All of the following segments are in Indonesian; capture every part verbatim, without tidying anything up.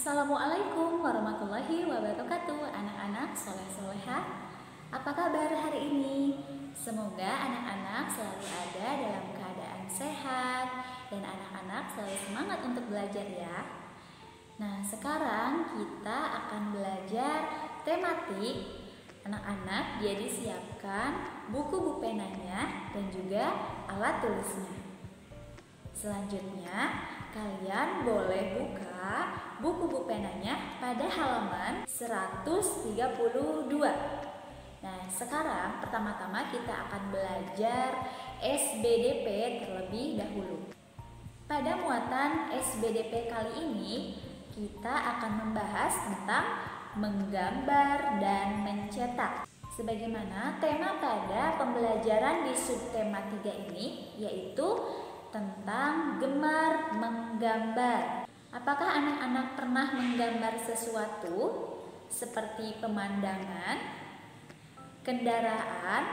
Assalamualaikum warahmatullahi wabarakatuh, anak-anak soleh-soleha. Apa kabar hari ini? Semoga anak-anak selalu ada dalam keadaan sehat dan anak-anak selalu semangat untuk belajar ya. Nah, sekarang kita akan belajar tematik. Anak-anak jadi siapkan buku bupenanya dan juga alat tulisnya. Selanjutnya, kalian boleh buka buku bupenanya pada halaman seratus tiga puluh dua. Nah, sekarang pertama-tama kita akan belajar S B D P terlebih dahulu. Pada muatan S B D P kali ini, kita akan membahas tentang menggambar dan mencetak. Sebagaimana tema pada pembelajaran di subtema tiga ini, yaitu tentang gemar menggambar. Apakah anak-anak pernah menggambar sesuatu seperti pemandangan, kendaraan,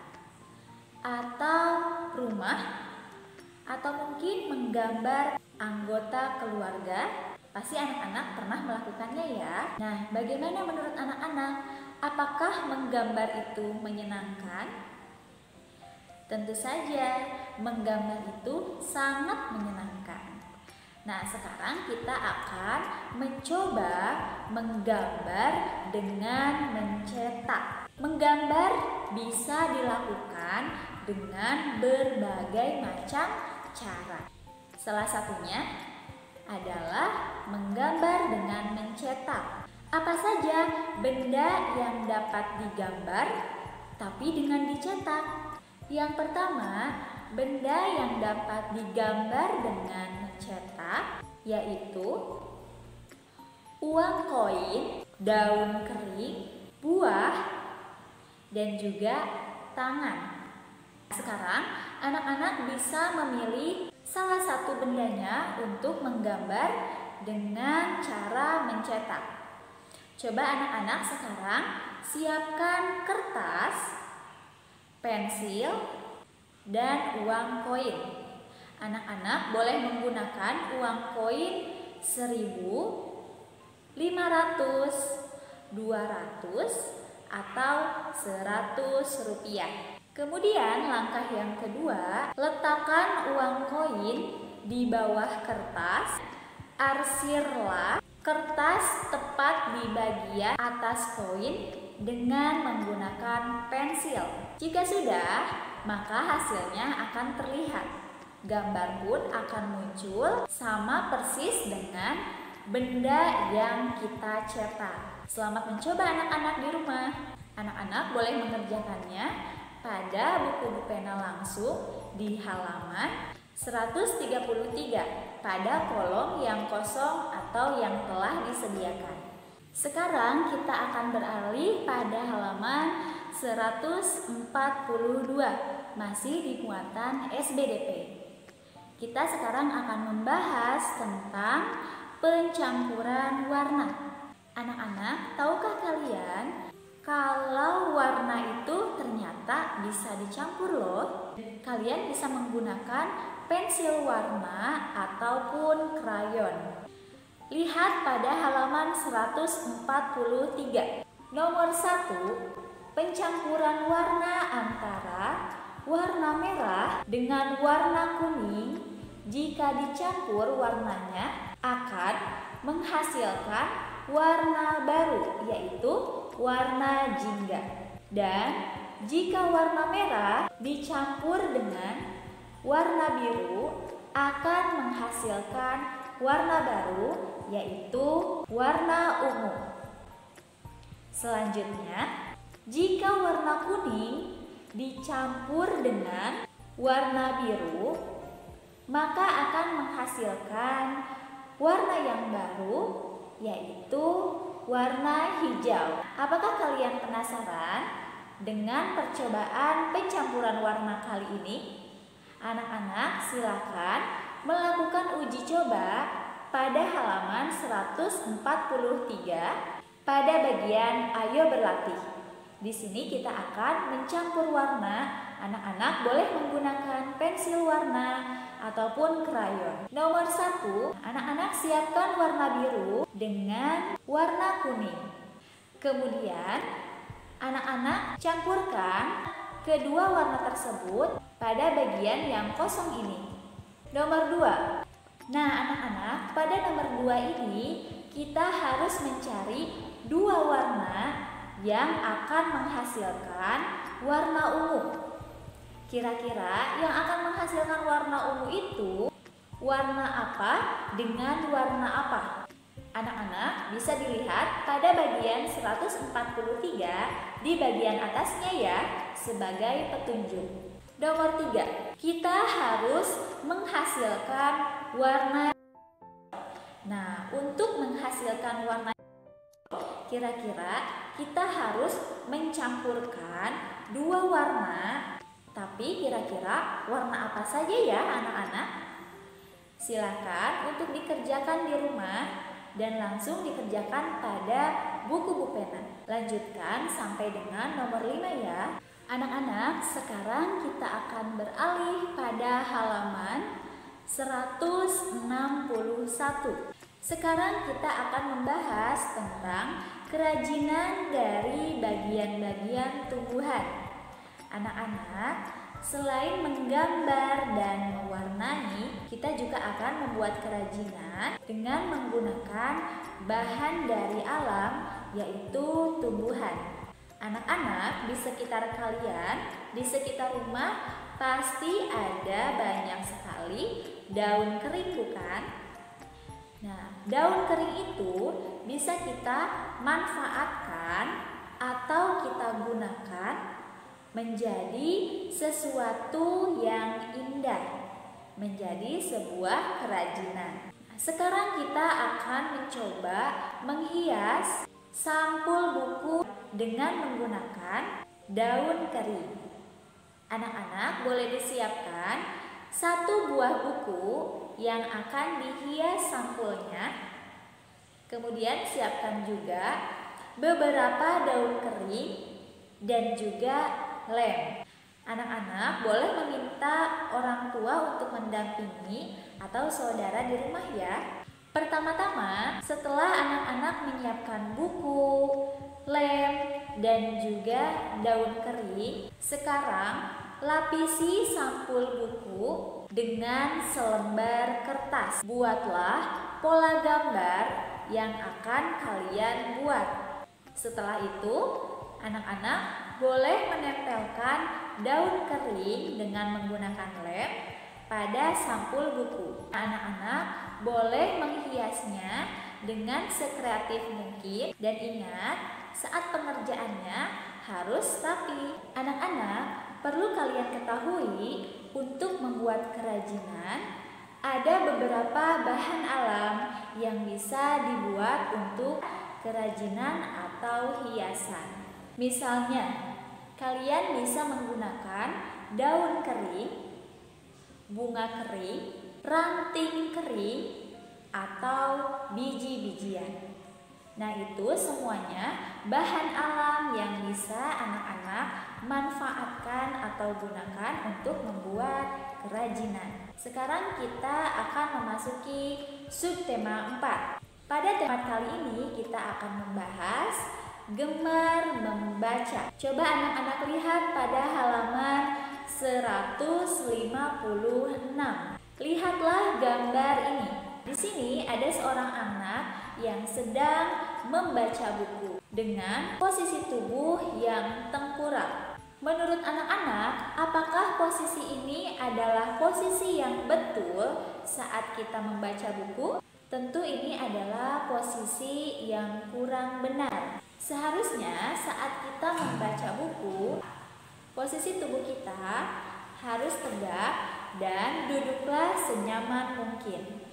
atau rumah, atau mungkin menggambar anggota keluarga? Pasti anak-anak pernah melakukannya ya. Nah, bagaimana menurut anak-anak? Apakah menggambar itu menyenangkan? Tentu saja, menggambar itu sangat menyenangkan. Nah, sekarang kita akan mencoba menggambar dengan mencetak. Menggambar bisa dilakukan dengan berbagai macam cara. Salah satunya adalah menggambar dengan mencetak. Apa saja benda yang dapat digambar tapi dengan dicetak? Yang pertama, benda yang dapat digambar dengan mencetak yaitu uang koin, daun kering, buah, dan juga tangan. Sekarang, anak-anak bisa memilih salah satu bendanya untuk menggambar dengan cara mencetak. Coba anak-anak sekarang siapkan kertas, pensil, dan uang koin. Anak-anak boleh menggunakan uang koin seribu, lima ratus, dua ratus, atau seratus rupiah. Kemudian langkah yang kedua, letakkan uang koin di bawah kertas. Arsirlah kertas tepat di bagian atas koin dengan menggunakan pensil. Jika sudah, maka hasilnya akan terlihat. Gambar pun akan muncul sama persis dengan benda yang kita cetak. Selamat mencoba anak-anak di rumah. Anak-anak boleh mengerjakannya pada buku pena langsung di halaman seratus tiga puluh tiga pada kolom yang kosong atau yang telah disediakan. Sekarang kita akan beralih pada halaman seratus empat puluh dua, masih di muatan S B D P. Kita sekarang akan membahas tentang pencampuran warna. Anak-anak, tahukah kalian kalau warna itu ternyata bisa dicampur loh? Kalian bisa menggunakan pensil warna ataupun krayon. Lihat pada halaman seratus empat puluh tiga. Nomor satu, pencampuran warna antara warna merah dengan warna kuning. Jika dicampur warnanya akan menghasilkan warna baru, yaitu warna jingga. Dan jika warna merah dicampur dengan warna biru akan menghasilkan warna baru, yaitu warna ungu. Selanjutnya, jika warna kuning dicampur dengan warna biru, maka akan menghasilkan warna yang baru, yaitu warna hijau. Apakah kalian penasaran dengan percobaan pencampuran warna kali ini? Anak-anak, silakan melakukan uji coba pada halaman seratus empat puluh tiga pada bagian ayo berlatih. Di sini kita akan mencampur warna. Anak-anak boleh menggunakan pensil warna ataupun krayon. Nomor satu, anak-anak siapkan warna biru dengan warna kuning. Kemudian, anak-anak campurkan kedua warna tersebut pada bagian yang kosong ini. Nomor dua. Nah, anak-anak, pada nomor dua ini kita harus mencari dua warna yang akan menghasilkan warna ungu. Kira-kira yang akan menghasilkan warna ungu itu warna apa dengan warna apa? Anak-anak bisa dilihat pada bagian seratus empat puluh tiga di bagian atasnya ya, sebagai petunjuk. Nomor tiga, kita harus menghasilkan warna. Nah, untuk menghasilkan warna, kira-kira kita harus mencampurkan dua warna. Tapi kira-kira warna apa saja ya anak-anak? Silakan untuk dikerjakan di rumah dan langsung dikerjakan pada buku Bupena. Lanjutkan sampai dengan nomor lima ya. Anak-anak, sekarang kita akan beralih pada halaman seratus enam puluh satu. Sekarang kita akan membahas tentang kerajinan dari bagian-bagian tumbuhan. Anak-anak, selain menggambar dan mewarnai, kita juga akan membuat kerajinan dengan menggunakan bahan dari alam, yaitu tumbuhan. Anak-anak, di sekitar kalian, di sekitar rumah pasti ada banyak sekali daun kering, bukan? Nah, daun kering itu bisa kita manfaatkan atau kita gunakan menjadi sesuatu yang indah, menjadi sebuah kerajinan. Sekarang kita akan mencoba menghias sampul buku dengan menggunakan daun kering. Anak-anak boleh disiapkan satu buah buku yang akan dihias sampulnya. Kemudian siapkan juga beberapa daun kering dan juga lem. Anak-anak boleh meminta orang tua untuk mendampingi atau saudara di rumah ya. Pertama-tama, setelah anak-anak menyiapkan buku, lem, dan juga daun kering, sekarang lapisi sampul buku dengan selembar kertas. Buatlah pola gambar yang akan kalian buat. Setelah itu, anak-anak boleh menempelkan daun kering dengan menggunakan lem pada sampul buku. Anak-anak boleh menghiasnya dengan sekreatif mungkin dan ingat, saat pengerjaannya harus rapi. Anak-anak, perlu kalian ketahui, untuk membuat kerajinan ada beberapa bahan alam yang bisa dibuat untuk kerajinan atau hiasan. Misalnya, kalian bisa menggunakan daun kering, bunga kering, ranting kering, atau biji-bijian. Nah, itu semuanya bahan alam yang bisa anak-anak manfaatkan atau gunakan untuk membuat kerajinan. Sekarang kita akan memasuki subtema empat. Pada tema kali ini kita akan membahas gemar membaca. Coba anak-anak lihat pada halaman seratus lima puluh enam. Lihatlah gambar ini. Di sini ada seorang anak yang sedang membaca buku dengan posisi tubuh yang tengkurap. Menurut anak-anak, apakah posisi ini adalah posisi yang betul saat kita membaca buku? Tentu ini adalah posisi yang kurang benar. Seharusnya saat kita membaca buku, posisi tubuh kita harus tegak dan duduklah senyaman mungkin,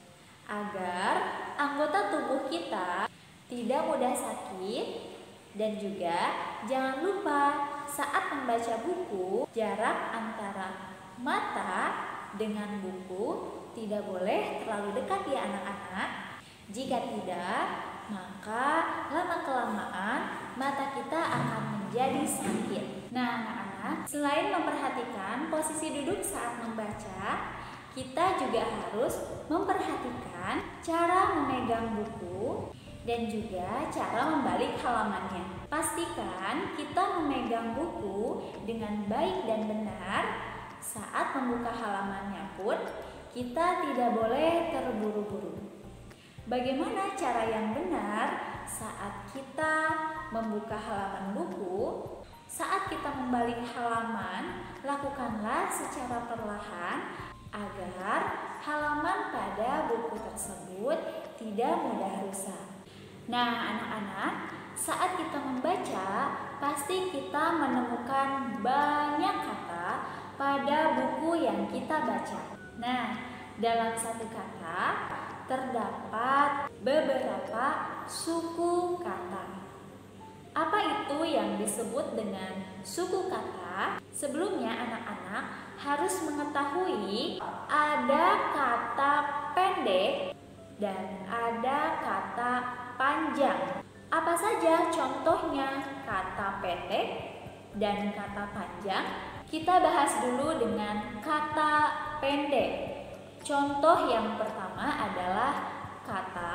agar anggota tubuh kita tidak mudah sakit. Dan juga jangan lupa saat membaca buku, jarak antara mata dengan buku tidak boleh terlalu dekat ya anak-anak. Jika tidak, maka lama-kelamaan mata kita akan menjadi sakit. Nah anak-anak, selain memperhatikan posisi duduk saat membaca, kita juga harus memperhatikan cara memegang buku dan juga cara membalik halamannya. Pastikan kita memegang buku dengan baik dan benar. Saat membuka halamannya pun kita tidak boleh terburu-buru. Bagaimana cara yang benar saat kita membuka halaman buku? Saat kita membalik halaman, lakukanlah secara perlahan agar halaman pada buku tersebut tidak mudah rusak. Nah, anak-anak, saat kita membaca, pasti kita menemukan banyak kata pada buku yang kita baca. Nah, dalam satu kata terdapat beberapa suku kata. Apa itu yang disebut dengan suku kata? Sebelumnya anak-anak harus mengetahui ada kata pendek dan ada kata panjang. Apa saja contohnya kata pendek dan kata panjang? Kita bahas dulu dengan kata pendek. Contoh yang pertama adalah kata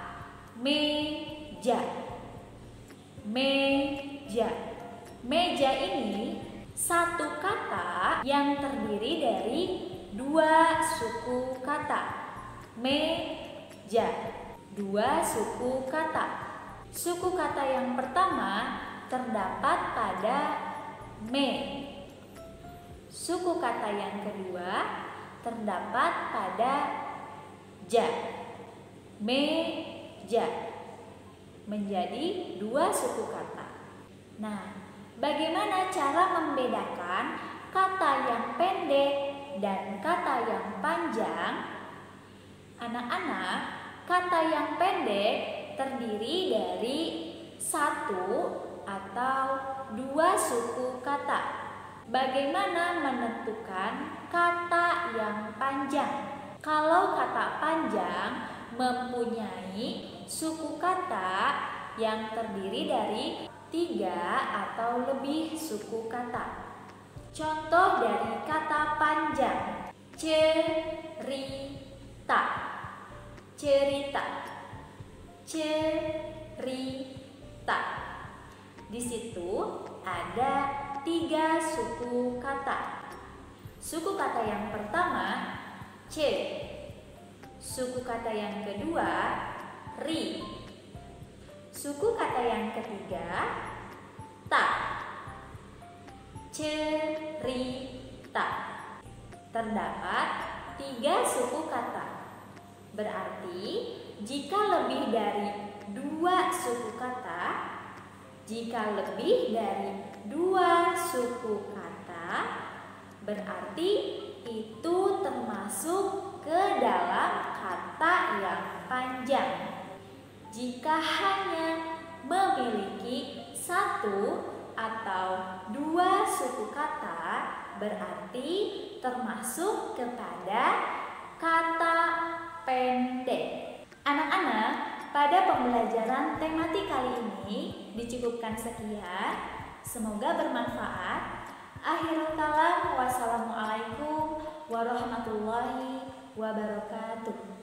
meja. Meja. Meja ini satu kata yang terdiri dari dua suku kata. Meja. Dua suku kata. Suku kata yang pertama terdapat pada me. Suku kata yang kedua terdapat pada ja. Meja. Menjadi dua suku kata. Nah, bagaimana cara membedakan kata yang pendek dan kata yang panjang? Anak-anak, kata yang pendek terdiri dari satu atau dua suku kata. Bagaimana menentukan kata yang panjang? Kalau kata panjang mempunyai suku kata yang terdiri dari tiga atau lebih suku kata. Contoh dari kata panjang: cerita, cerita, cerita. Di situ ada tiga suku kata. Suku kata yang pertama C. Suku kata yang kedua ri. Suku kata yang ketiga ta. Cerita. Terdapat tiga suku kata. Berarti jika lebih dari dua suku kata, jika lebih dari dua suku kata, berarti itu termasuk ke dalam kata yang panjang. Jika hanya memiliki satu atau dua suku kata, berarti termasuk kepada kata pendek. Anak-anak, pada pembelajaran tematik kali ini dicukupkan sekian. Semoga bermanfaat. Akhirul kalam, wassalamualaikum warahmatullahi wabarakatuh.